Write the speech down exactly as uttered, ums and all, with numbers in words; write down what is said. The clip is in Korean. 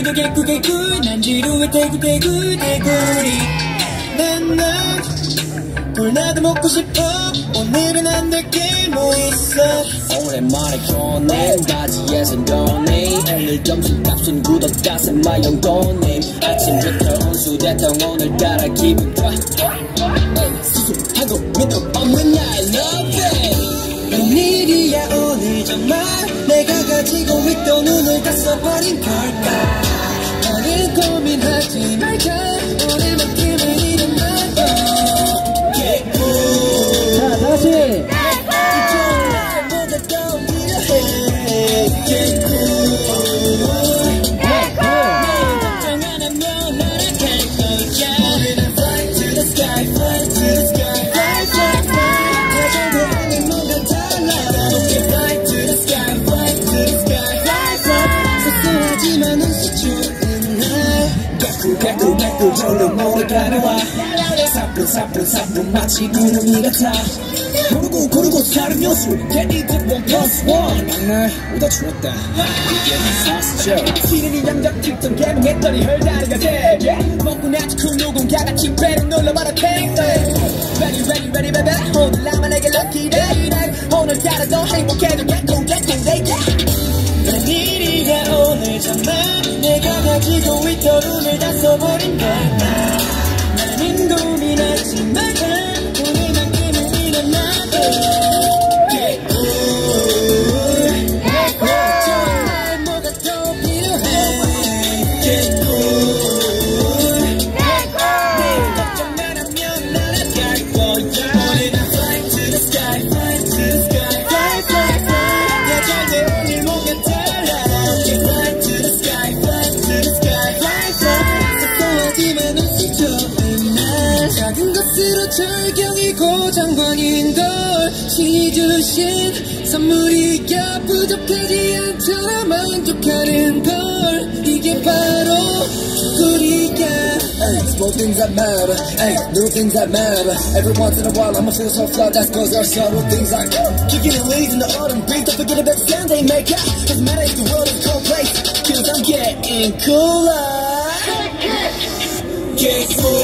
오늘도 개꿀 개꿀 난 지루해 대구 대구 대구리 난난 꿀나도 먹고 싶어 오늘은 안 될 게 뭐 있어 오랜만에 꺼내 바지에선 더네 오늘 점심값은 구독가슴 마영도님 아침부터 온수대통 오늘따라 기분 좋아 수수하고 밑도 없는 날 love it 웬일이야 오늘 정말 내가 가지고 있던 눈을 다 써버린 걸까 나는 고민하지 말자 오늘만큼은 이런 말도 자 다시 개꿀 개꿀 절로 몰아가려와 사뿐사뿐 사뿐 마치 구름이 같아 고르고 고르고 사는 요술 게리드 원 플러스 원 막날 오다 죽었다 이게 디사스터 시린이 양적 tipton 개명했더니 헐다리가 되게 먹고 나지 그 누군가같이 배를 눌러봐라 팽팽 Ready ready ready baby 오늘 나만에게 lucky day 오늘따라 더 행복해져 개꿀 개꿀 day 웬일이야 오늘 정말 내가 가지고 있던 운을 다 써버린 걸까 나는 고민하지 말자 오늘만큼은 이런 나도 개꿀 정말 뭐가 더 필요해 개꿀 내일 걱정만 하면 날아갈 거야 오늘 난 fly to the sky fly to the sky fly fly fly 야 절대 오늘 뭔가 Fly to the sky, fly to the sky, fly, fly. 섭섭하지만 웃기 좋은 날. 작은 것으로 절경이고 장관인 걸. 신이 주신 선물이야 부족하지 않잖아 만족하는 걸. 이게 바로 우리야. Small things that matter, ay, little things that matter. Every once in a while I'ma feel so fly, that's cause there are subtle things like kicking the leaves in the autumn breeze. Don't forget about the sound they make up. Doesn't matter if the world is a cold place, cause I'm getting cooler. Get cool.